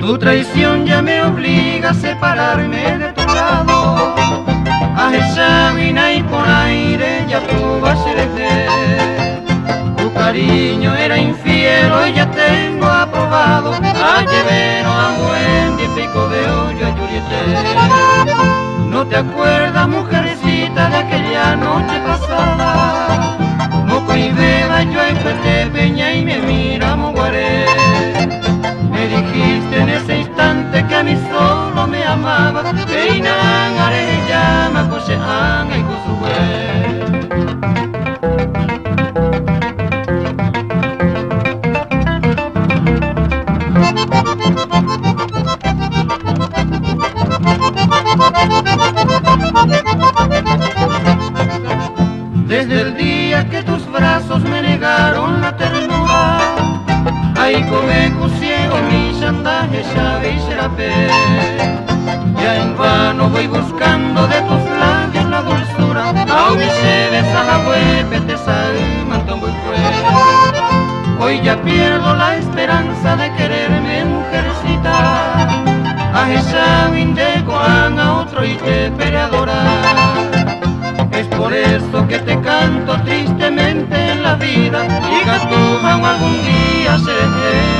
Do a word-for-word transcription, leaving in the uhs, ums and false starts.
Tu traición ya me obliga a separarme de tu lado. A esa vina y por aire ya tú vas a elegir. Tu cariño era infiel, hoy ya tengo aprobado. A Llevero, a Wendy, Pico de Ollo, a Julieta. ¿No te acuerdas, mujercita, de aquella noche pasada? Moco y beba, yo en Peña y me miramos guaré. Me dijiste en ese instante que a mí solo me amaba. Peinan, arellama, cochean y cusué. Desde el día que tus brazos me negaron la ternura, ahí come ciego mi chandaje, llave y serapé. Ya en vano voy buscando de tus labios la dulzura, aún me lleves a la huepe, te salman muy fuerte. Hoy ya pierdo la esperanza de quererme, mujercita. A esa de Juan, a otro y te esperé adorar. Es por eso que te canto tristemente en la vida, y que tú algún día seré.